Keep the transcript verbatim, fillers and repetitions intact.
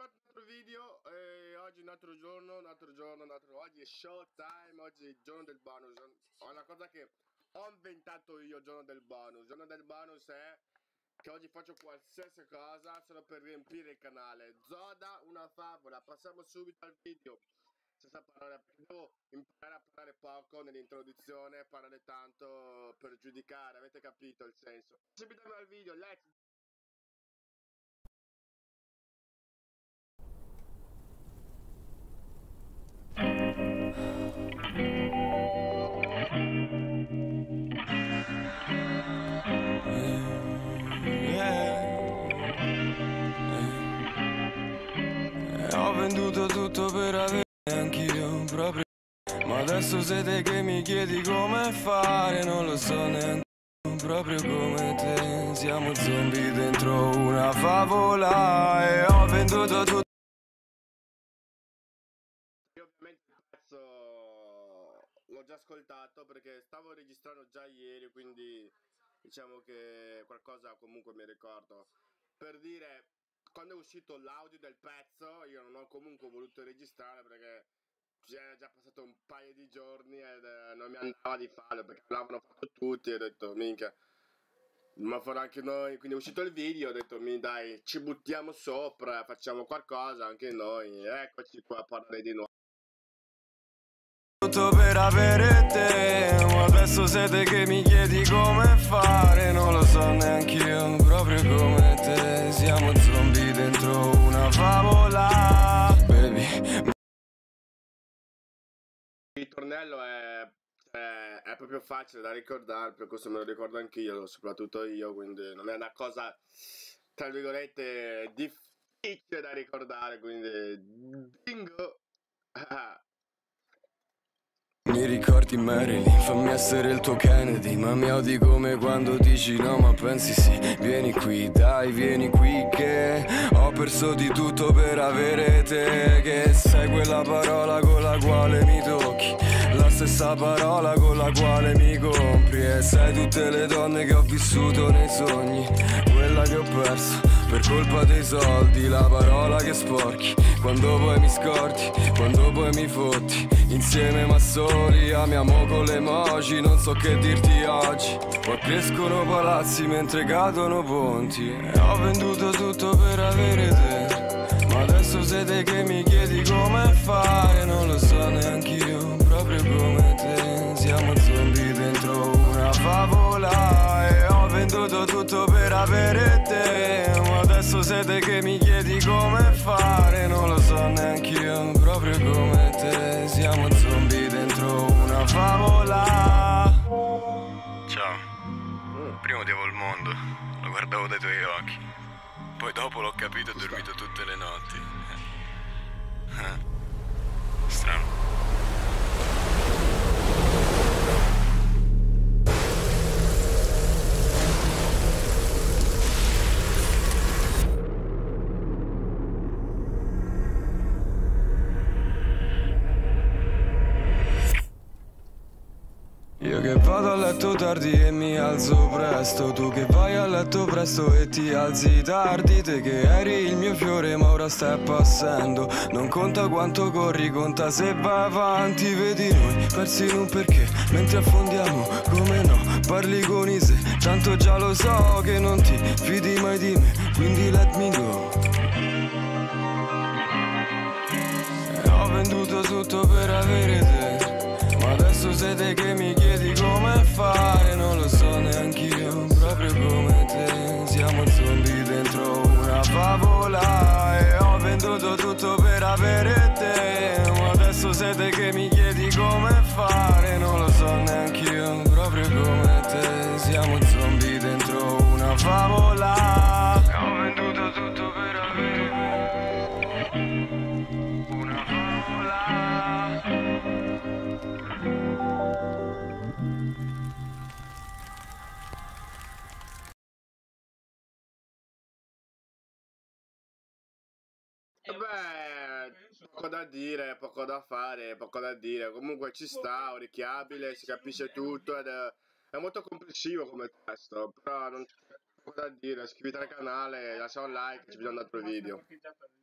bentornati in un altro video. E oggi è un altro giorno, un altro giorno, un altro. Oggi è showtime, oggi è il giorno del bonus. Ho una cosa che ho inventato io, il giorno del bonus. Il giorno del bonus è che oggi faccio qualsiasi cosa solo per riempire il canale. Zoda, una favola. Passiamo subito al video. Senza parlare, perché devo imparare a parlare poco nell'introduzione, parlare tanto per giudicare, avete capito il senso. Subito al video, let's go. Ho venduto tutto per avere anch'io proprio. Ma adesso siete che mi chiedi come fare, non lo so neanche proprio come te. Siamo zombie dentro una favola e ho venduto tutto. Io ovviamente il pezzo l'ho già ascoltato perché stavo registrando già ieri, quindi diciamo che qualcosa comunque mi ricordo. Per dire, quando è uscito l'audio del pezzo io non ho comunque voluto registrare perché era già passato un paio di giorni ed eh, non mi andava di farlo perché l'avevano fatto tutti e ho detto minchia, ma farò anche noi, quindi è uscito il video, ho detto mi dai, ci buttiamo sopra, facciamo qualcosa anche noi, eccoci qua a parlare di nuovo. Tutto per avere te, ma adesso siete che mi chiedi come fare, non lo so neanche io proprio come te. Siamo zombie dentro una favola, baby. Il ritornello è, è, è proprio facile da ricordare, per questo me lo ricordo anch'io, soprattutto io, quindi non è una cosa, tra virgolette, difficile da ricordare, quindi bingo! Mi ricordi Marilyn, fammi essere il tuo Kennedy, ma mi odi come quando dici no ma pensi sì. Vieni qui, dai vieni qui che ho perso di tutto per avere te. Che sei quella parola con la quale mi tocchi, la stessa parola con la quale mi compri. E sei tutte le donne che ho vissuto nei sogni, quella che ho perso per colpa dei soldi. La parola che sporchi quando poi mi scordi, quando poi mi fotti. Insieme ma soli, amiamo con le emoji, non so che dirti oggi. Poi crescono palazzi mentre cadono ponti. E ho venduto tutto per avere te, ma adesso siete che mi chiedi come fare, non lo so neanche io proprio come te. Siamo zombie dentro una favola e ho venduto tutto per avere te, ma adesso siete che mi chiedi come fare, non lo so neanche io proprio come te. Siamo zombie dentro una favola. Ciao, prima odiavo il mondo, lo guardavo dai tuoi occhi, poi dopo l'ho capito e ho dormito tutte le notti. Eh, strano. Io che vado a letto tardi e mi alzo presto, tu che vai a letto presto e ti alzi tardi. Te che eri il mio fiore ma ora stai passando, non conta quanto corri, conta se vai avanti. Vedi noi persi in un perché, mentre affondiamo come no, parli con i se. Tanto già lo so che non ti fidi mai di me, quindi let me go. E ho venduto tutto per avere te, ma adesso siete che mi chiedi come fare, non lo so neanche io proprio come te. Siamo zombie dentro una favola e ho venduto tutto per avere te, ma adesso siete che mi chiedi come fare, non lo so neanche io proprio come te. Siamo zombie dentro una favola e ho venduto tutto per avere te, una favola. Beh, poco da dire, poco da fare, poco da dire. Comunque ci sta, orecchiabile, si capisce tutto ed è, è molto complessivo come testo, però non c'è poco da dire. Iscriviti al canale, lascia un like, ci vediamo in un altro video.